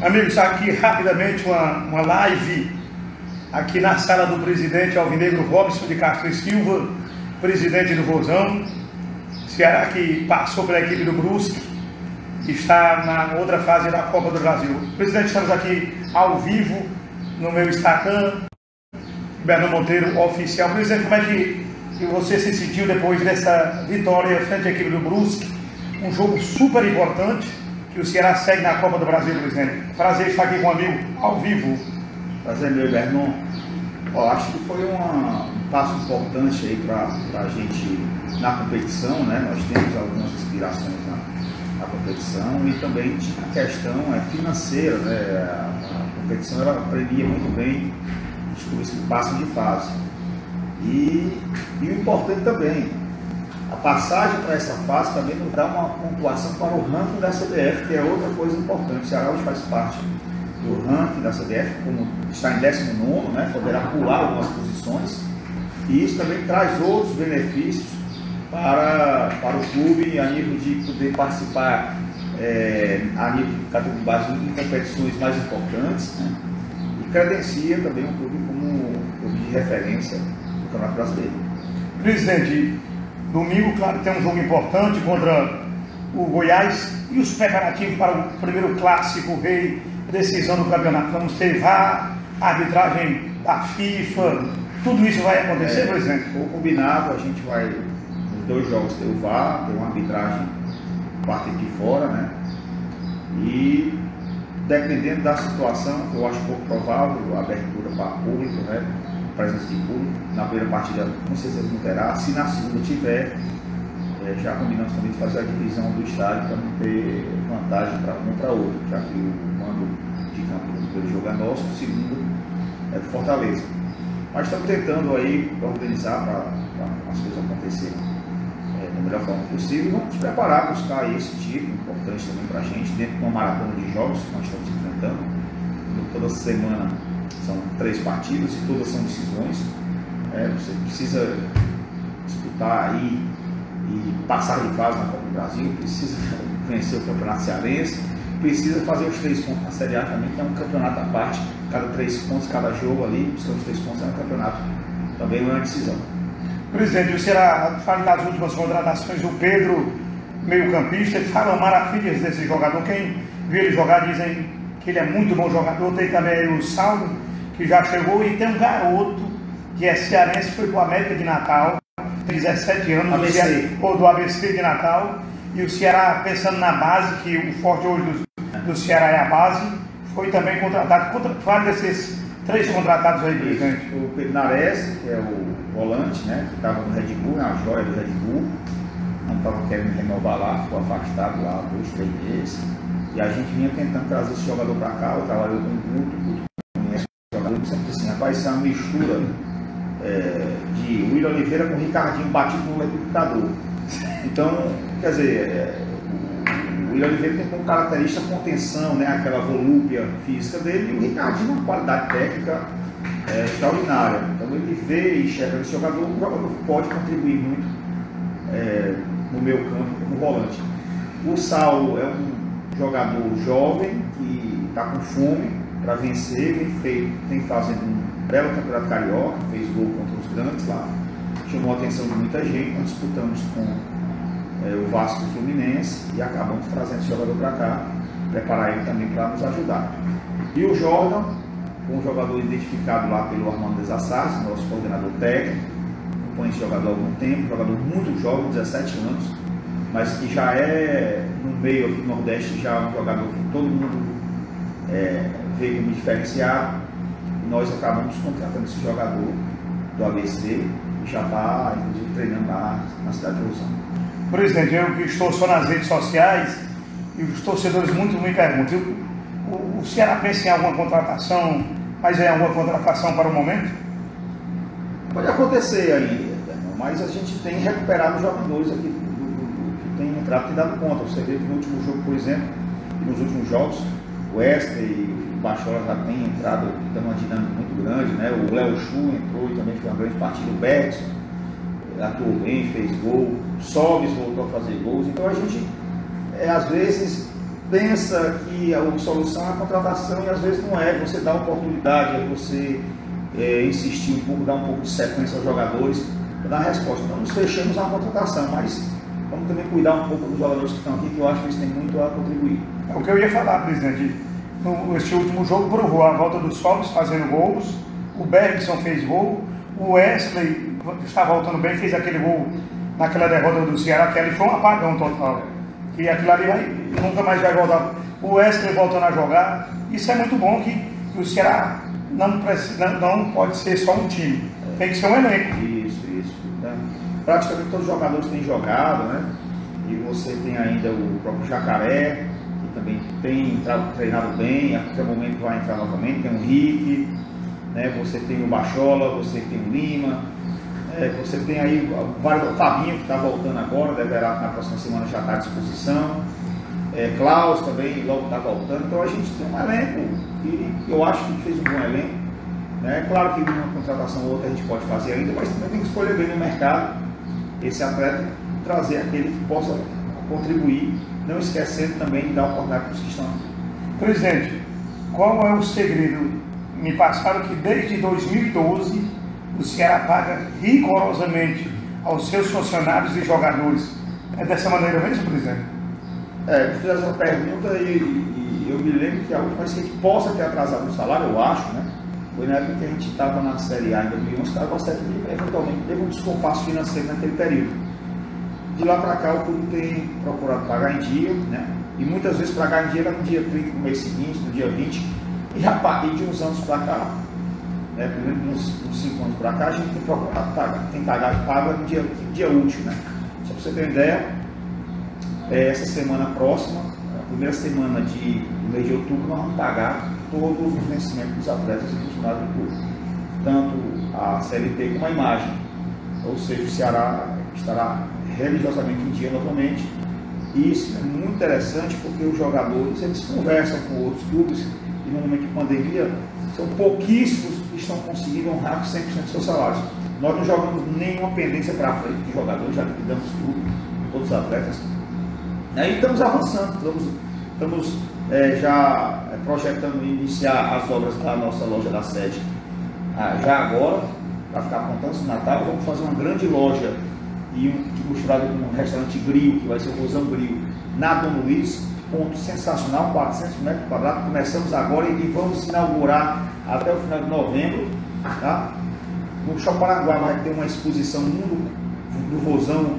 Amigos, aqui rapidamente uma live aqui na sala do presidente Alvinegro Robson de Castro Silva, presidente do Vozão. Ceará que passou pela equipe do Brusque, está na outra fase da Copa do Brasil. Presidente, estamos aqui ao vivo no meu Instagram, Bernardo Monteiro Oficial. Presidente, como é que você se sentiu depois dessa vitória frente à equipe do Brusque? Um jogo super importante, que o Ceará segue na Copa do Brasil, presidente. Prazer estar aqui com um amigo ao vivo. Prazer meu, Bernardo. Acho que foi um passo importante aí para a gente na competição, né? Nós temos algumas inspirações na competição e também a questão financeira, né? A competição ela premia muito bem os clubes que passam de fase. E o importante também, a passagem para essa fase também nos dá uma pontuação para o ranking da CBF, que é outra coisa importante. O Ceará hoje faz parte do ranking da CBF, como está em 19º, né, poderá pular algumas posições, e isso também traz outros benefícios para o clube a nível de poder participar a nível de categoria base em competições mais importantes, né, e credencia também o clube como clube de referência do Campeonato Brasileiro. Presidente, domingo, claro, tem um jogo importante contra o Goiás e os preparativos para o primeiro clássico rei, decisão do campeonato. Vamos ter VAR, arbitragem da FIFA, tudo isso vai acontecer, presidente? O combinado, a gente vai, nos 2 jogos ter o VAR, ter uma arbitragem parte de fora, né? E dependendo da situação, eu acho pouco provável a abertura para público, né? Presença de público. Na primeira partida, com certeza não terá. Se na segunda tiver, já combinamos também de fazer a divisão do estádio para não ter vantagem para um ou para outro, já que o mando de campo do primeiro jogo é nosso, o segundo é do Fortaleza. Mas estamos tentando aí organizar para as coisas acontecerem da melhor forma possível e vamos nos preparar para buscar esse título importante também para a gente, dentro de uma maratona de jogos que nós estamos enfrentando. Toda semana são 3 partidas e todas são decisões. Você precisa disputar aí e passar de fase na Copa do Brasil, precisa vencer o Campeonato Cearense, precisa fazer os 3 pontos na Série A também, que é um campeonato à parte, cada 3 pontos, cada jogo ali, buscando os 3 pontos é um campeonato, também não é decisão. Presidente, o Ceará fala das últimas contratações, o Pedro, meio campista, falam maravilhas desse jogador. Quem viu ele jogar dizem que ele é muito bom jogador. Tem também o Saulo, que já chegou, e tem um garoto que é cearense, foi para o América de Natal, tem 17 anos, do ABC de Natal, e o Ceará, pensando na base, que o forte hoje do Ceará é a base, foi também contratado. Fala desses 3 contratados aí, presidente. O Pedro Nares, que é o volante, né, que estava no Red Bull, é uma joia do Red Bull, não estava querendo renovar lá, ficou afastado lá 2, 3 meses, e a gente vinha tentando trazer esse jogador para cá. Eu trabalhei com o Guto, conhece o jogador, sempre assim, rapaz, isso é uma mistura de William Oliveira com o Ricardinho batido no liquidificador. Então, quer dizer, o William Oliveira tem como característica a contenção, né, aquela volúpia física dele, e o Ricardinho uma qualidade técnica extraordinária. Então ele vê e enxerga esse jogador, o jogador pode contribuir muito no meu campo como volante. O Saulo é um jogador jovem que está com fome para vencer, tem fazendo um belo campeonato carioca, fez gol contra os grandes lá, chamou a atenção de muita gente. Nós disputamos com o Vasco e o Fluminense e acabamos trazendo esse jogador para cá, preparar ele também para nos ajudar. E o Jordan, um jogador identificado lá pelo Armando Desassas, nosso coordenador técnico, acompanha esse jogador há algum tempo, jogador muito jovem, 17 anos, mas que já é, no meio aqui do Nordeste, já um jogador que todo mundo vê como diferenciado. Nós acabamos contratando esse jogador do ABC e já está, inclusive, treinando lá na cidade de Rosão. Presidente, eu que estou só nas redes sociais e os torcedores muito me perguntam, o Ceará pensa em alguma contratação, mas é alguma contratação para o momento? Pode acontecer ainda, mas a gente tem recuperado os jogadores aqui que tem entrado, tem dado conta. Você vê que no último jogo, por exemplo, e nos últimos jogos, o Wesley e o Bachola já tem entrado, dando uma dinâmica muito grande, né? O Léo Chu entrou e também foi uma grande partida. O Bergson atuou bem, fez gol. O Sobis voltou a fazer gols. Então a gente, às vezes, pensa que a solução é a contratação e às vezes não é. Você dá oportunidade, é você insistir um pouco, dar um pouco de sequência aos jogadores para dar resposta. Então nos fechamos na contratação, mas vamos também cuidar um pouco dos jogadores que estão aqui, que eu acho que eles têm muito a contribuir. É o que eu ia falar, presidente. Este último jogo provou a volta do Sobis fazendo gols, o Bergson fez gol, o Wesley está voltando bem, fez aquele gol naquela derrota do Ceará, que ali foi um apagão total. Que aquilo ali nunca mais vai voltar. O Wesley voltando a jogar, isso é muito bom, que o Ceará não pode ser só um time, tem que ser um elenco. Isso. Né? Praticamente todos os jogadores têm jogado, né? E você tem ainda o próprio Jacaré, que também tem treinado bem, a qualquer momento vai entrar novamente, tem o Rick, né? Você tem o Bachola, você tem o Lima, você tem aí o Fabinho, que está voltando agora, deverá na próxima semana já estar à disposição. Klaus também logo está voltando. Então a gente tem um elenco e eu acho que fez um bom elenco, né? Claro que uma contratação ou outra a gente pode fazer ainda, mas também tem que escolher bem no mercado esse atleta, trazer aquele que possa contribuir, não esquecendo também de dar oportunidade para os que estão aqui. Presidente, qual é o segredo? Me passaram que desde 2012 o Ceará paga rigorosamente aos seus funcionários e jogadores. É dessa maneira mesmo, presidente? Me fiz essa pergunta e eu me lembro que a última vez que a gente possa ter atrasado o salário, eu acho, né? Foi na época que a gente estava na Série A em 2011, que estava eventualmente teve um descompasso financeiro naquele período. De lá para cá o clube tem procurado pagar em dia, né? E muitas vezes pagar em dia era no dia 30 do mês seguinte, no dia 20, e de uns anos para cá, pelo menos uns 5 anos para cá, a gente tem procurado pagar no dia útil, né? Só para você ter uma ideia, essa semana próxima, a primeira semana do mês de outubro, nós vamos pagar todos os vencimentos dos atletas e funcionários do clube, tanto a CLT como a imagem. Ou seja, o Ceará estará religiosamente em dia novamente. E isso é muito interessante porque os jogadores eles conversam com outros clubes e no momento de pandemia são pouquíssimos que estão conseguindo honrar 100% dos seus salários. Nós não jogamos nenhuma pendência para frente de jogadores, já liquidamos tudo, todos os atletas. E estamos avançando, estamos já projetando iniciar as obras da nossa loja da sede já agora, para ficar apontando no Natal. Vamos fazer uma grande loja misturado com um restaurante grill, que vai ser o Rosão Grill, na Dom Luiz, ponto sensacional, 400 metros quadrados. Começamos agora e vamos inaugurar até o final de novembro, tá? No Shopping Paraguai vai ter uma exposição do Rosão,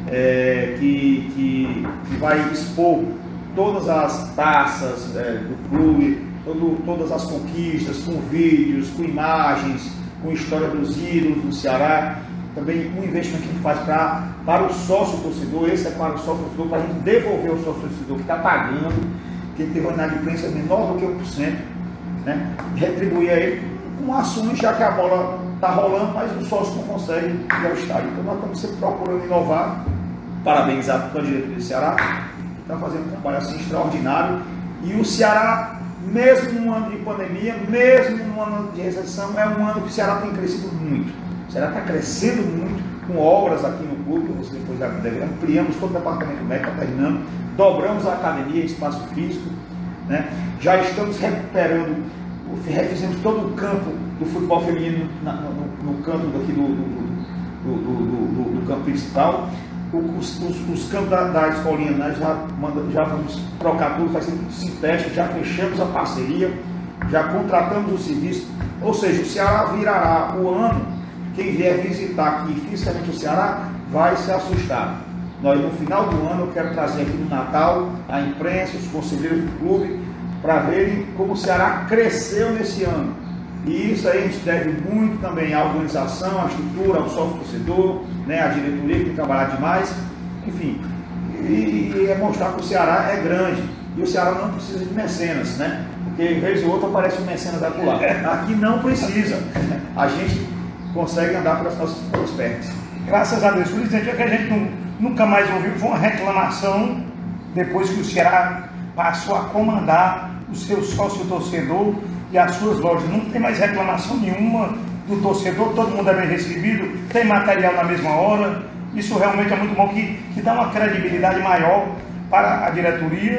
que vai expor todas as taças do clube, todas as conquistas, com vídeos, com imagens, com história dos ídolos do Ceará. Também um investimento que a gente faz para o sócio torcedor, esse é para o sócio torcedor, para a gente devolver o sócio torcedor que está pagando, que ele teve uma inadimplência menor do que 1%, né? Retribuir a ele com ações, já que a bola está rolando, mas o sócio não consegue ir ao estádio. Então nós estamos sempre procurando inovar. Parabenizar a diretoria do Ceará, que está fazendo um trabalho assim extraordinário. E o Ceará, mesmo num ano de pandemia, mesmo num ano de recessão, é um ano que o Ceará tem crescido muito. O Ceará está crescendo muito, com obras aqui no clube, você depois já deve, ampliamos todo o departamento médico, está terminando, dobramos a academia, espaço físico, né? Já estamos recuperando, refizemos todo o campo do futebol feminino no campo daqui do campo principal. Os campos da escolinha, né, já vamos trocar tudo, vai ser tudo sintético, já fechamos a parceria, já contratamos o serviço, ou seja, o Ceará virará o ano. Quem vier visitar aqui fisicamente o Ceará vai se assustar. No final do ano, eu quero trazer aqui no Natal a imprensa, os conselheiros do clube, para verem como o Ceará cresceu nesse ano. E isso aí a gente deve muito também à organização, à estrutura, ao sócio torcedor, né, à diretoria que tem trabalhado demais, enfim. E é mostrar que o Ceará é grande. E o Ceará não precisa de mecenas, né? Porque vez ou outra aparece um mecenas acolá. Aqui não precisa. A gente consegue andar pelas nossas próprias pernas. Graças a Deus. Presidente, é que a gente nunca mais ouviu, foi uma reclamação depois que o Ceará passou a comandar o seu sócio torcedor e as suas lojas. Não tem mais reclamação nenhuma do torcedor, todo mundo é bem recebido, tem material na mesma hora. Isso realmente é muito bom, que dá uma credibilidade maior para a diretoria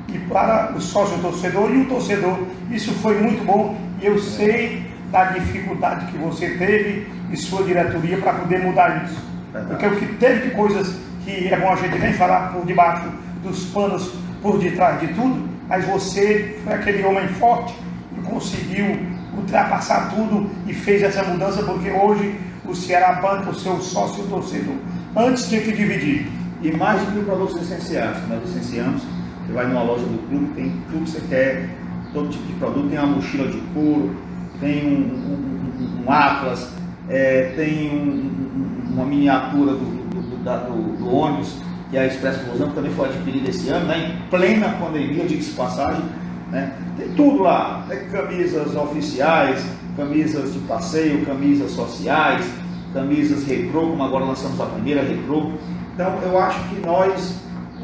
e para o sócio-torcedor e o torcedor. Isso foi muito bom e eu sei da dificuldade que você teve e sua diretoria para poder mudar isso. Porque o que teve de coisas que é bom a gente nem falar por debaixo dos panos, por detrás de tudo, mas você foi aquele homem forte e conseguiu ultrapassar tudo e fez essa mudança, porque hoje o Ceará banca o seu sócio torcedor. Antes tinha que dividir. E mais de 1000 produtos essenciais que nós licenciamos. Você vai numa loja do clube, tem tudo que você quer, todo tipo de produto, tem uma mochila de couro, tem um atlas, tem uma miniatura do ônibus, que é a Expresso Vozão, que também foi adquirida esse ano, né, em plena pandemia, diga-se passagem, né, tem tudo lá, tem camisas oficiais, camisas de passeio, camisas sociais, camisas retrô, como agora lançamos a primeira retrô. Então eu acho que nós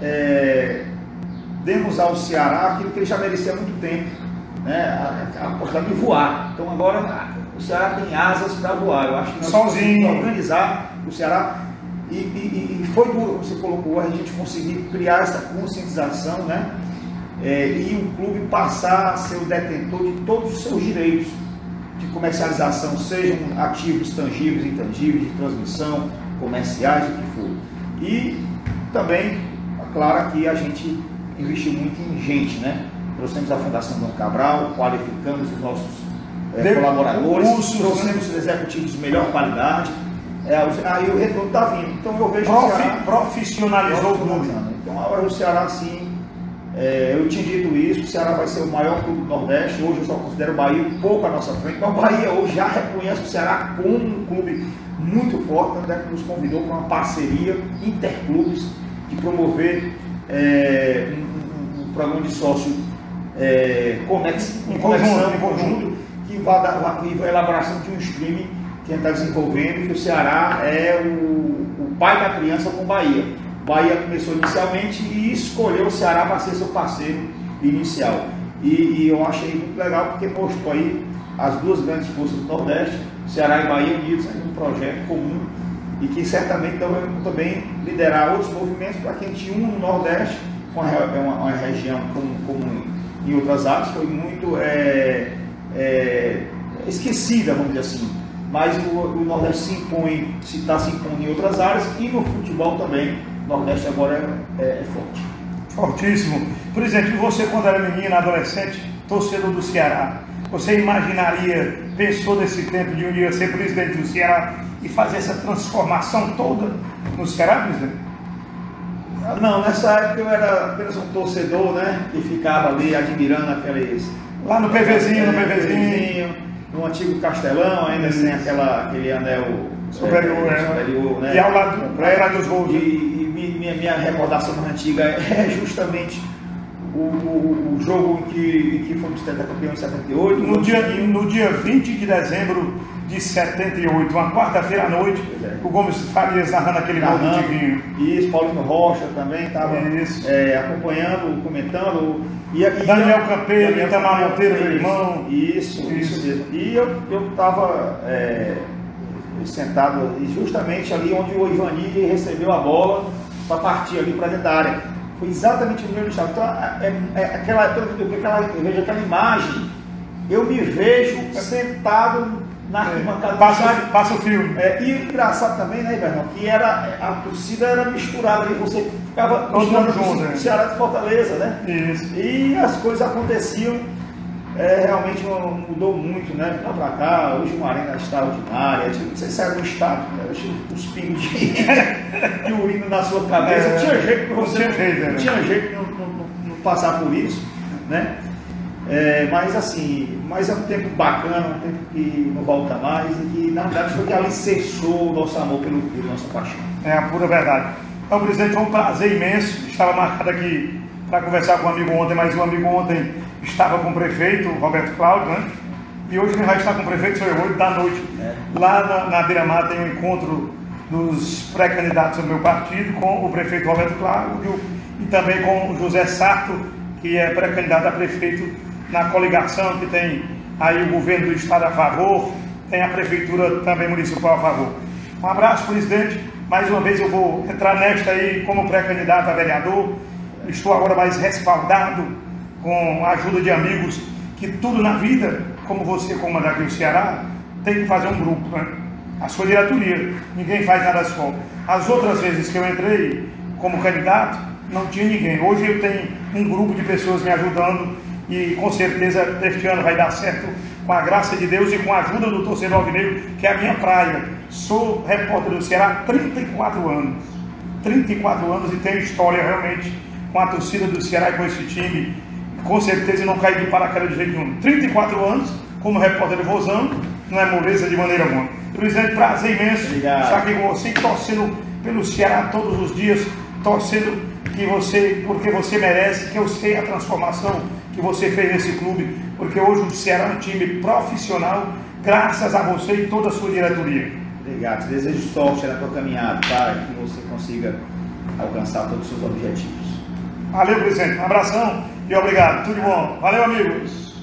demos ao Ceará aquilo que ele já merecia há muito tempo, né, a possibilidade de voar. Então agora o Ceará tem asas para voar. Eu acho que nós sozinho organizar o Ceará e foi duro, como você colocou, a gente conseguir criar essa conscientização, né, e o clube passar a ser o detentor de todos os seus direitos de comercialização, sejam ativos tangíveis, intangíveis, de transmissão, comerciais, o que for. E também, claro, que a gente investiu muito em gente, né? Trouxemos a Fundação Dom Cabral, qualificamos os nossos colaboradores, trouxemos os executivos de melhor qualidade, aí o retorno está vindo. Então eu vejo o Ceará profissionalizou o clube. Então agora o Ceará, sim, eu tinha dito isso, o Ceará vai ser o maior clube do Nordeste. Hoje eu só considero o Bahia um pouco à nossa frente, mas o Bahia hoje já reconhece o Ceará como um clube muito forte, tanto é que nos convidou para uma parceria interclubes de promover um programa de sócio em conjunto, que vai dar a elaboração de um streaming que a gente está desenvolvendo, que o Ceará é o pai da criança com o Bahia. O Bahia começou inicialmente e escolheu o Ceará para ser seu parceiro inicial. E eu achei muito legal porque mostrou aí as duas grandes forças do Nordeste, Ceará e Bahia unidos em um projeto comum e que certamente também liderar outros movimentos para que a gente une no Nordeste, uma região como em outras áreas, foi muito esquecida, vamos dizer assim, mas o Nordeste está se impondo em outras áreas e no futebol também, o Nordeste agora é forte. Fortíssimo. Presidente, você quando era menina, adolescente, torcedor do Ceará, você imaginaria, pensou nesse tempo de um dia ser presidente do Ceará e fazer essa transformação toda no Ceará, presidente? Não, nessa época eu era apenas um torcedor, né, que ficava ali admirando aqueles... Lá no PVzinho, no antigo Castelão, ainda sem aquele anel superior, né? E ao lado dos gols. E minha recordação mais antiga é justamente o jogo em que fomos campeão em 78. No dia 20 de dezembro de 78, uma quarta-feira à noite, o Gomes Farias narrando aquele gol do Tivinho. Isso, Paulinho Rocha também estava acompanhando, comentando. Daniel Campeiro, Itamar Monteiro, meu irmão. Isso mesmo. E eu estava sentado justamente ali onde o Ivani recebeu a bola para partir ali para dentro da área. Foi exatamente no mesmo estado. Então, eu vejo aquela imagem, eu me vejo sentado na arquibancada. Passa o filme. E o engraçado também, né, Iberno, que a torcida era misturada ali, você ficava todo mundo junto, né? Ceará de Fortaleza, né? Isso. E as coisas aconteciam, realmente mudou muito, né? Lá pra cá, hoje uma arena extraordinária, você sai do estádio, né? Os pingos de urina na sua cabeça, não tinha jeito para você, não tinha jeito de não passar por isso, né? Mas assim, é um tempo bacana, um tempo que não volta mais e que na verdade foi que alicerçou o nosso amor pelo clube, nossa paixão. É a pura verdade. Então, presidente, foi um prazer imenso. Estava marcado aqui para conversar com um amigo ontem, mas o amigo ontem estava com o prefeito, Roberto Cláudio, né? E hoje quem vai estar com o prefeito sou eu, 8 da noite. Lá na Beira-Mar tem um encontro dos pré-candidatos do meu partido com o prefeito Roberto Cláudio e também com o José Sarto, que é pré-candidato a prefeito na coligação, que tem aí o governo do estado a favor, tem a prefeitura também municipal a favor. Um abraço, presidente. Mais uma vez eu vou entrar nesta aí como pré-candidato a vereador estou agora mais respaldado com a ajuda de amigos, que tudo na vida, como você comanda aqui o Ceará, tem que fazer um grupo, né? A sua diretoria, ninguém faz nada só. As outras vezes que eu entrei como candidato, não tinha ninguém. Hoje eu tenho um grupo de pessoas me ajudando e com certeza este ano vai dar certo, com a graça de Deus e com a ajuda do torcedor alvinegro, que é a minha praia. Sou repórter do Ceará há 34 anos. 34 anos e tenho história realmente com a torcida do Ceará e com esse time. Com certeza não caí de paraquedas de jeito nenhum. 34 anos como repórter do Vozão, não é moleza de maneira alguma. Presidente, prazer imenso estar aqui com você, torcendo pelo Ceará todos os dias, torcendo porque você merece, que eu sei a transformação que você fez nesse clube, porque hoje o Ceará é um time profissional, graças a você e toda a sua diretoria. Obrigado, desejo sorte na tua caminhada, para que você consiga alcançar todos os seus objetivos. Valeu, presidente, um abração e obrigado, tudo de bom. Valeu, amigos.